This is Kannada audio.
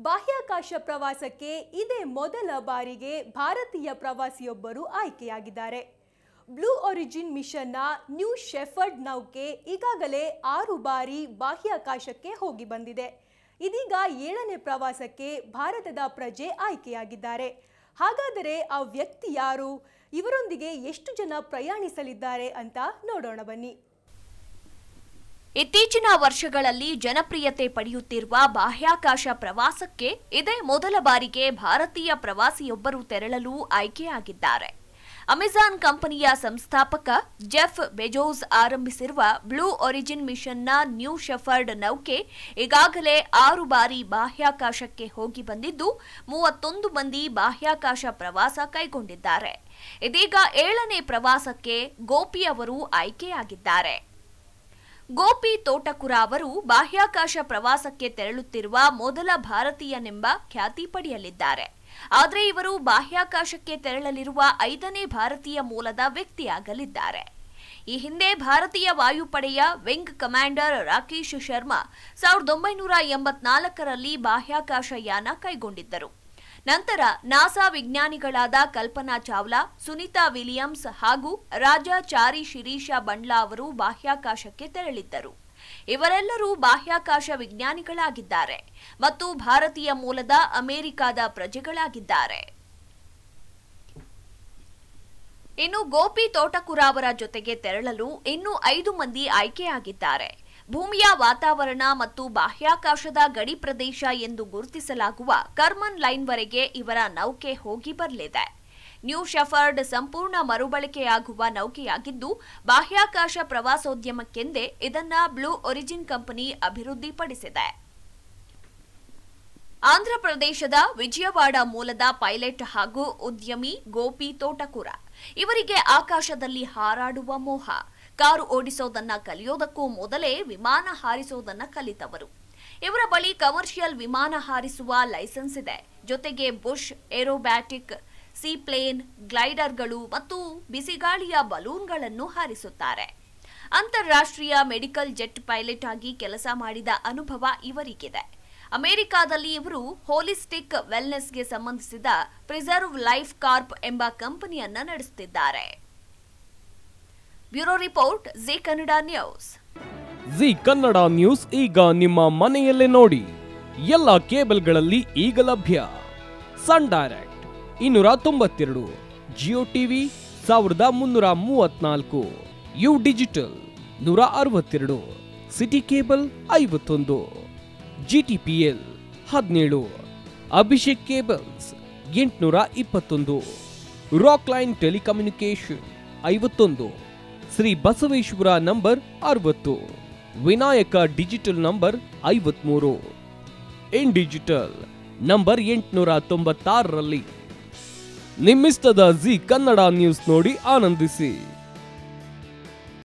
ಬಾಹ್ಯಾಕಾಶ ಪ್ರವಾಸಕ್ಕೆ ಇದೇ ಮೊದಲ ಬಾರಿಗೆ ಭಾರತೀಯ ಪ್ರವಾಸಿಯೊಬ್ಬರು ಆಯ್ಕೆಯಾಗಿದ್ದಾರೆ. ಬ್ಲೂ ಒರಿಜಿನ್ ಮಿಷನ್ನ ನ್ಯೂ ಶೆಫರ್ಡ್ ನೌಕೆ ಈಗಾಗಲೇ 6 ಬಾರಿ ಬಾಹ್ಯಾಕಾಶಕ್ಕೆ ಹೋಗಿ ಬಂದಿದೆ. ಇದೀಗ 7ನೇ ಪ್ರವಾಸಕ್ಕೆ ಭಾರತದ ಪ್ರಜೆ ಆಯ್ಕೆಯಾಗಿದ್ದಾರೆ. ಹಾಗಾದರೆ ಆ ವ್ಯಕ್ತಿ ಯಾರು? ಇವರೊಂದಿಗೆ ಎಷ್ಟು ಜನ ಪ್ರಯಾಣಿಸಲಿದ್ದಾರೆ ಅಂತ ನೋಡೋಣ ಬನ್ನಿ. ಇತ್ತೀಚಿನ ವರ್ಷಗಳಲ್ಲಿ ಜನಪ್ರಿಯತೆ ಪಡೆಯುತ್ತಿರುವ ಬಾಹ್ಯಾಕಾಶ ಪ್ರವಾಸಕ್ಕೆ ಇದೇ ಮೊದಲ ಬಾರಿಗೆ ಭಾರತೀಯ ಪ್ರವಾಸಿಯೊಬ್ಬರು ತೆರಳಲು ಆಯ್ಕೆಯಾಗಿದ್ದಾರೆ. ಅಮೆಜಾನ್ ಕಂಪನಿಯ ಸಂಸ್ಥಾಪಕ ಜೆಫ್ ಬೆಜೋಸ್ ಆರಂಭಿಸಿರುವ ಬ್ಲೂ ಒರಿಜಿನ್ ಮಿಷನ್ನ ನ್ಯೂ ಶೆಫರ್ಡ್ ನೌಕೆ ಈಗಾಗಲೇ 6 ಬಾರಿ ಬಾಹ್ಯಾಕಾಶಕ್ಕೆ ಹೋಗಿ ಬಂದಿದ್ದು 31 ಮಂದಿ ಬಾಹ್ಯಾಕಾಶ ಪ್ರವಾಸ ಕೈಗೊಂಡಿದ್ದಾರೆ. ಇದೀಗ 7ನೇ ಪ್ರವಾಸಕ್ಕೆ ಗೋಪಿ ಅವರು ಆಯ್ಕೆಯಾಗಿದ್ದಾರೆ. ಗೋಪಿ ತೋಟಕುರ ಅವರು ಬಾಹ್ಯಾಕಾಶ ಪ್ರವಾಸಕ್ಕೆ ತೆರಳುತ್ತಿರುವ ಮೊದಲ ಭಾರತೀಯನೆಂಬ ಖ್ಯಾತಿ ಪಡೆಯಲಿದ್ದಾರೆ. ಆದರೆ ಇವರು ಬಾಹ್ಯಾಕಾಶಕ್ಕೆ ತೆರಳಲಿರುವ 5ನೇ ಭಾರತೀಯ ಮೂಲದ ವ್ಯಕ್ತಿಯಾಗಲಿದ್ದಾರೆ. ಈ ಹಿಂದೆ ಭಾರತೀಯ ವಾಯುಪಡೆಯ ವಿಂಗ್ ಕಮಾಂಡರ್ ರಾಕೇಶ್ ಶರ್ಮಾ 1984ರಲ್ಲಿ ಬಾಹ್ಯಾಕಾಶ ಯಾನ ಕೈಗೊಂಡಿದ್ದರು. ನಂತರ ನಾಸಾ ವಿಜ್ಞಾನಿಗಳಾದ ಕಲ್ಪನಾ ಚಾವ್ಲಾ, ಸುನೀತಾ ವಿಲಿಯಮ್ಸ್ ಹಾಗೂ ರಾಜಾ ಚಾರಿ ಶಿರೀಷಾ ಬಂಡ್ಲಾ ಅವರು ಬಾಹ್ಯಾಕಾಶಕ್ಕೆ ತೆರಳಿದ್ದರು. ಇವರೆಲ್ಲರೂ ಬಾಹ್ಯಾಕಾಶ ವಿಜ್ಞಾನಿಗಳಾಗಿದ್ದಾರೆ ಮತ್ತು ಭಾರತೀಯ ಮೂಲದ ಅಮೆರಿಕದ ಪ್ರಜೆಗಳಾಗಿದ್ದಾರೆ. ಇನ್ನು ಗೋಪಿ ತೋಟಕುರ ಅವರ ಜೊತೆಗೆ ತೆರಳಲು ಇನ್ನೂ 5 ಮಂದಿ ಆಯ್ಕೆಯಾಗಿದ್ದಾರೆ. ಭೂಮಿಯ ವಾತಾವರಣ ಮತ್ತು ಬಾಹ್ಯಾಕಾಶದ ಗಡಿ ಪ್ರದೇಶ ಎಂದು ಗುರುತಿಸಲಾಗುವ ಕರ್ಮನ್ ಲೈನ್ವರೆಗೆ ಇವರ ನೌಕೆ ಹೋಗಿ ಬರಲಿದೆ. ನ್ಯೂ ಶೆಫರ್ಡ್ ಸಂಪೂರ್ಣ ಮರುಬಳಕೆಯಾಗುವ ನೌಕೆಯಾಗಿದ್ದು ಬಾಹ್ಯಾಕಾಶ ಪ್ರವಾಸೋದ್ಯಮಕ್ಕೆಂದೇ ಇದನ್ನ ಬ್ಲೂ ಒರಿಜಿನ್ ಕಂಪನಿ ಅಭಿವೃದ್ಧಿಪಡಿಸಿದೆ. ಆಂಧ್ರಪ್ರದೇಶದ ವಿಜಯವಾಡ ಮೂಲದ ಪೈಲಟ್ ಹಾಗೂ ಉದ್ಯಮಿ ಗೋಪಿ ತೋಟಕುರ. ಇವರಿಗೆ ಆಕಾಶದಲ್ಲಿ ಹಾರಾಡುವ ಮೋಹ. ಕಾರು ಓಡಿಸೋದನ್ನ ಕಲಿಯೋದಕ್ಕೂ ಮೊದಲೇ ವಿಮಾನ ಹಾರಿಸೋದನ್ನ ಕಲಿತವರು. ಇವರ ಬಳಿ ಕಮರ್ಷಿಯಲ್ ವಿಮಾನ ಹಾರಿಸುವ ಲೈಸೆನ್ಸ್ ಇದೆ. ಜೊತೆಗೆ ಬುಷ್, ಏರೋಬ್ಯಾಟಿಕ್, ಸೀಪ್ಲೇನ್, ಗ್ಲೈಡರ್ಗಳು ಮತ್ತು ಬಿಸಿಗಾಳಿಯ ಬಲೂನ್ಗಳನ್ನು ಹಾರಿಸುತ್ತಾರೆ. ಅಂತಾರಾಷ್ಟ್ರೀಯ ಮೆಡಿಕಲ್ ಜೆಟ್ ಪೈಲಟ್ ಆಗಿ ಕೆಲಸ ಮಾಡಿದ ಅನುಭವ ಇವರಿಗಿದೆ. ಅಮೆರಿಕಾದಲ್ಲಿ ಇವರು ಹೋಲಿಸ್ಟಿಕ್ ವೆಲ್ನೆಸ್ಗೆ ಸಂಬಂಧಿಸಿದ ಪ್ರಿಸರ್ವ್ ಲೈಫ್ ಕಾರ್ಪ್ ಎಂಬ ಕಂಪನಿಯನ್ನ ನಡೆಸುತ್ತಿದ್ದಾರೆ. Bureau report, Zee Kannada news. Zee Kannada news ಈಗ ನಿಮ್ಮ ಮನೆಯಲ್ಲೇ ನೋಡಿ. ಎಲ್ಲ ಕೇಬಲ್ಗಳಲ್ಲಿ ಈಗ ಲಭ್ಯ. Sun Direct 292, Jio TV 1334, U digital 162, city cable 51, GTPL 17, Abhishek cables 821, rockline telecommunication 51, Shri Basaveshwara number 60, Vinayaka digital number 53, in digital number 896ರಲ್ಲಿ. ನಿಮ್ಮಿಷ್ಟದ ಜಿ ಕನ್ನಡ ನ್ಯೂಸ್ ನೋಡಿ ಆನಂದಿಸಿ.